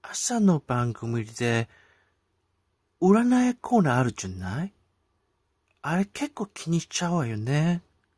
朝の番組で占いコーナーあるじゃない？あれ結構気にしちゃうわよね。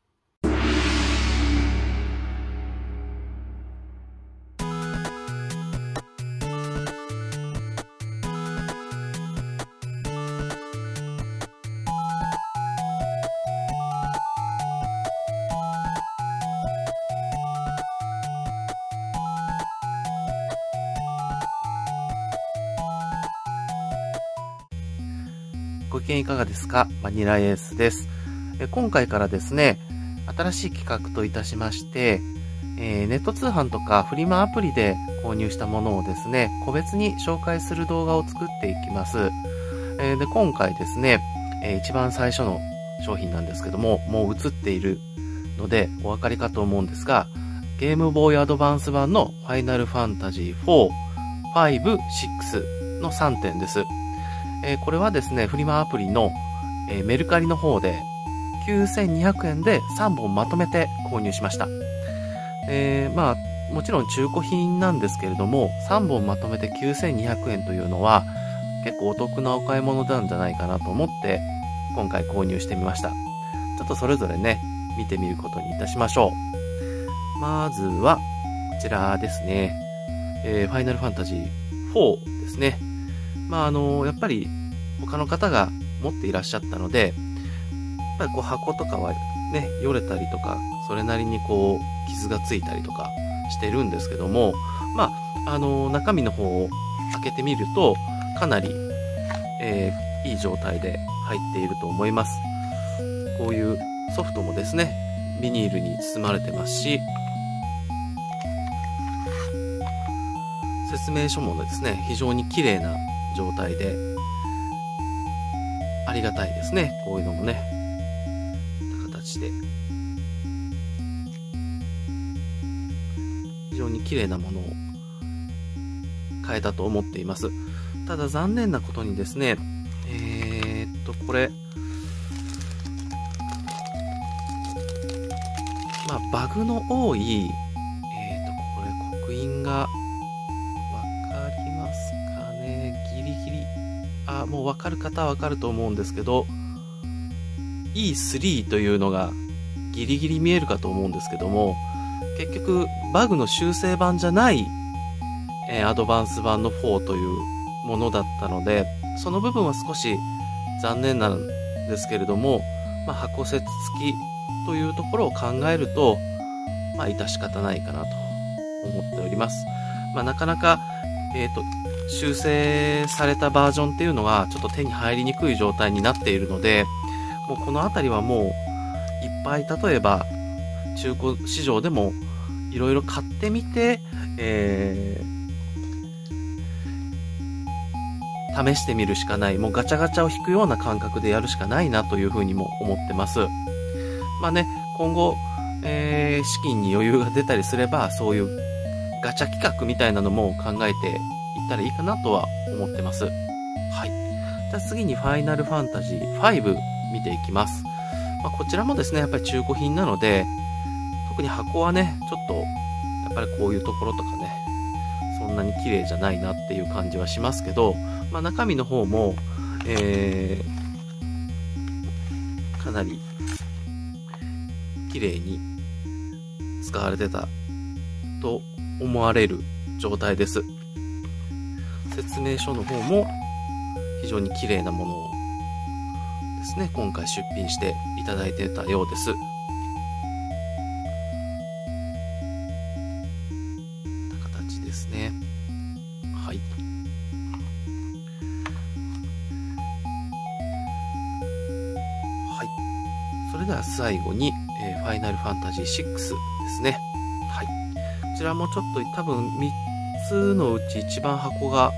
ご機嫌いかがですか？バニラエースです。今回からですね、新しい企画といたしまして、ネット通販とかフリマアプリで購入したものをですね、個別に紹介する動画を作っていきます。で、今回ですね、一番最初の商品なんですけども、もう映っているのでお分かりかと思うんですが、ゲームボーイアドバンス版のファイナルファンタジー4、5、6の3点です。これはですね、フリマアプリの、メルカリの方で9200円で3本まとめて購入しました。もちろん中古品なんですけれども、3本まとめて9200円というのは結構お得なお買い物なんじゃないかなと思って今回購入してみました。ちょっとそれぞれね、見てみることにいたしましょう。まずはこちらですね、ファイナルファンタジー4ですね。やっぱり他の方が持っていらっしゃったので、やっぱりこう箱とかはね、よれたりとか、それなりにこう傷がついたりとかしてるんですけども、中身の方を開けてみると、かなり、いい状態で入っていると思います。こういうソフトもですね、ビニールに包まれてますし、説明書もですね、非常に綺麗な状態でありがたいですね。こういうのもね、形で非常に綺麗なものを買えたと思っています。ただ残念なことにですね、これバグの多いこれ刻印がもう分かる方は分かると思うんですけど、 E3 というのがギリギリ見えるかと思うんですけども、結局バグの修正版じゃない、アドバンス版の4というものだったので、その部分は少し残念なんですけれども、箱接付きというところを考えると、致し方ないかなと思っております。なかなか修正されたバージョンっていうのがちょっと手に入りにくい状態になっているので、もうこのあたりはもういっぱい、例えば中古市場でもいろいろ買ってみて、試してみるしかない、もうガチャガチャを引くような感覚でやるしかないなというふうにも思ってます。今後、資金に余裕が出たりすれば、そういうガチャ企画みたいなのも考えていったらいいかなとは思ってます。はい。じゃあ次にファイナルファンタジー5見ていきます。こちらもですね、やっぱり中古品なので、特に箱はね、ちょっと、やっぱりこういうところとかね、そんなに綺麗じゃないなっていう感じはしますけど、中身の方も、かなり綺麗に使われてたと思われる状態です。説明書の方も非常に綺麗なものをですね、今回出品していただいてたようです。形ですね。はい。はい。それでは最後に、ファイナルファンタジー6ですね。はい。こちらもちょっと多分3つのうち一番箱が、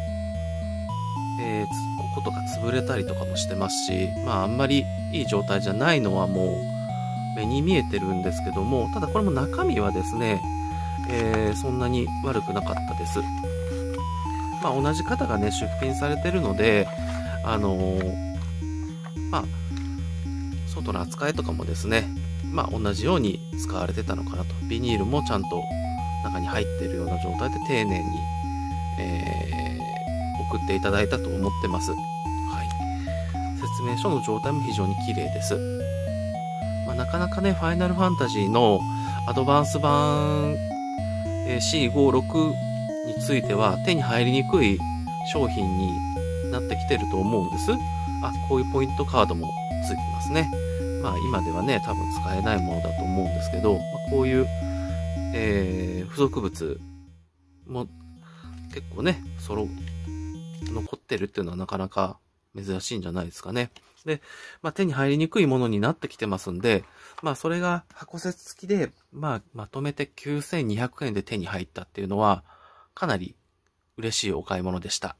こことか潰れたりとかもしてますし、あんまりいい状態じゃないのはもう目に見えてるんですけども、ただこれも中身はですね、そんなに悪くなかったです。同じ方がね、出品されてるので、外の扱いとかもですね、同じように使われてたのかなと。ビニールもちゃんと中に入っているような状態で丁寧に、 送っていただいたと思ってます。はい。説明書の状態も非常に綺麗です。なかなかね、ファイナルファンタジーのアドバンス版、C56 については手に入りにくい商品になってきてると思うんです。こういうポイントカードもついてますね。今ではね、多分使えないものだと思うんですけど、こういう、付属物も結構ね、残ってるっていうのはなかなか珍しいんじゃないですかね。で、手に入りにくいものになってきてますんで、それが箱セット付きで、まとめて9200円で手に入ったっていうのは、かなり嬉しいお買い物でした。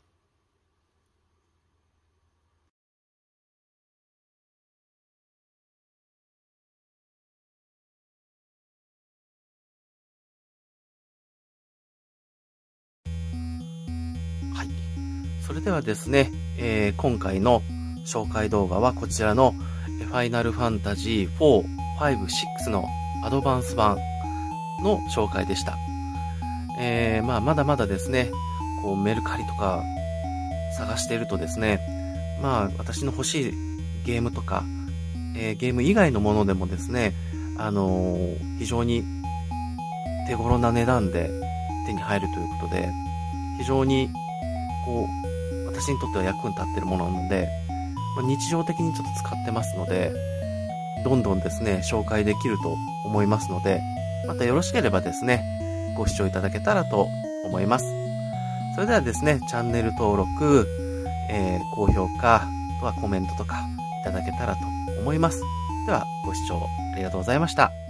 はい。それではですね、今回の紹介動画はこちらのファイナルファンタジー4、5、6のアドバンス版の紹介でした。まだまだですね、こうメルカリとか探しているとですね、私の欲しいゲームとか、ゲーム以外のものでもですね、非常に手頃な値段で手に入るということで、非常に私にとっては役に立っているものなので、日常的にちょっと使ってますので、どんどんですね、紹介できると思いますので、またよろしければですね、ご視聴いただけたらと思います。それではですね、チャンネル登録、高評価、あとはコメントとかいただけたらと思います。では、ご視聴ありがとうございました。